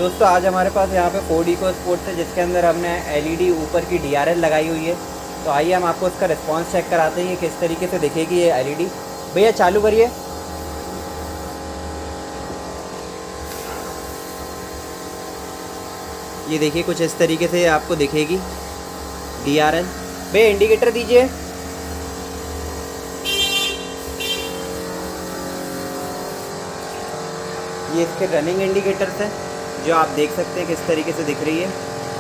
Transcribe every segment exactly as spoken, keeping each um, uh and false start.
दोस्तों आज हमारे पास यहाँ पे फोर्ड इको स्पोर्ट्स है जिसके अंदर हमने एलईडी ऊपर की डीआरएल लगाई हुई है। तो आइए हम आपको उसका रिस्पांस चेक कराते हैं किस तरीके से दिखेगी ये एलईडी। भैया चालू करिए। ये देखिए कुछ इस तरीके से आपको दिखेगी डीआरएल। भैया इंडिकेटर दीजिए। ये इसके रनिंग इंडिकेटर्स हैं जो आप देख सकते हैं किस तरीके से दिख रही है।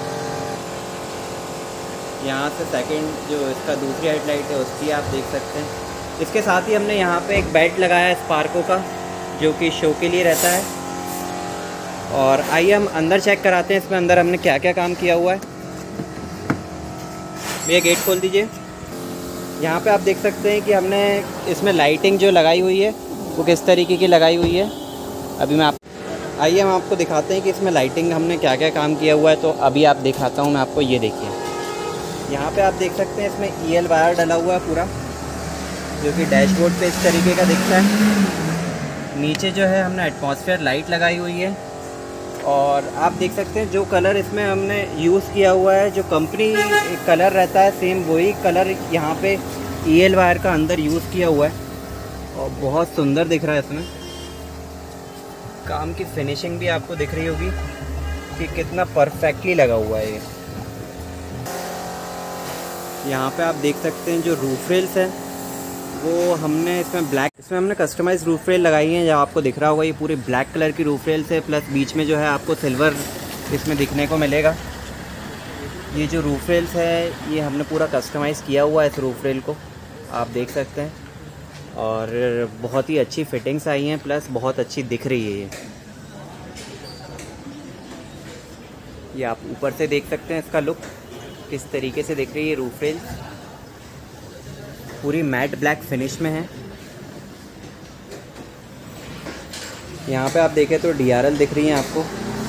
यहाँ से सेकंड जो इसका दूसरी हेडलाइट है उसकी आप देख सकते हैं। इसके साथ ही हमने यहाँ पे एक बेल्ट लगाया है स्पार्को का जो कि शो के लिए रहता है। और आइए हम अंदर चेक कराते हैं इसमें अंदर हमने क्या क्या काम किया हुआ है। भैया गेट खोल दीजिए। यहाँ पे आप देख सकते हैं कि हमने इसमें लाइटिंग जो लगाई हुई है वो किस तरीके की लगाई हुई है। अभी मैं आप आइए हम आपको दिखाते हैं कि इसमें लाइटिंग हमने क्या क्या काम किया हुआ है। तो अभी आप दिखाता हूँ मैं आपको। ये देखिए यहाँ पे आप देख सकते हैं इसमें ई एल वायर डला हुआ है पूरा जो कि डैशबोर्ड पे इस तरीके का दिखता है। नीचे जो है हमने एटमॉस्फेयर लाइट लगाई हुई है। और आप देख सकते हैं जो कलर इसमें हमने यूज़ किया हुआ है, जो कंपनी कलर रहता है सेम वही कलर यहाँ पे ई एल वायर का अंदर यूज़ किया हुआ है और बहुत सुंदर दिख रहा है। इसमें काम की फिनिशिंग भी आपको दिख रही होगी कि कितना परफेक्टली लगा हुआ है ये। यहाँ पे आप देख सकते हैं जो रूफ रेल्स है वो हमने इसमें ब्लैक इसमें हमने कस्टमाइज रूफ रेल लगाई है। जहाँ आपको दिख रहा होगा ये पूरी ब्लैक कलर की रूफ रेल्स है, प्लस बीच में जो है आपको सिल्वर इसमें दिखने को मिलेगा। ये जो रूफ रेल्स है ये हमने पूरा कस्टमाइज़ किया हुआ है इस रूफ रेल को, आप देख सकते हैं। और बहुत ही अच्छी फिटिंग्स आई हैं, प्लस बहुत अच्छी दिख रही है ये ये आप ऊपर से देख सकते हैं इसका लुक किस तरीके से दिख रही है। रूफ रेल पूरी मैट ब्लैक फिनिश में है। यहाँ पे आप देखें तो डीआरएल दिख रही है आपको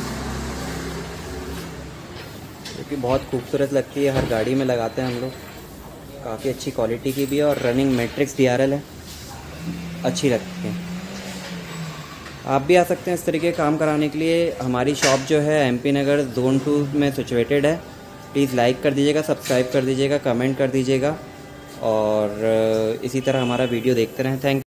क्योंकि बहुत खूबसूरत लगती है, हर गाड़ी में लगाते हैं हम लोग। काफ़ी अच्छी क्वालिटी की भी है और रनिंग मैट्रिक्स डीआरएल है, अच्छी लगती है। आप भी आ सकते हैं इस तरीके काम कराने के लिए। हमारी शॉप जो है एमपी नगर जोन टू में सिचुएटेड है। प्लीज़ लाइक कर दीजिएगा, सब्सक्राइब कर दीजिएगा, कमेंट कर दीजिएगा और इसी तरह हमारा वीडियो देखते रहें। थैंक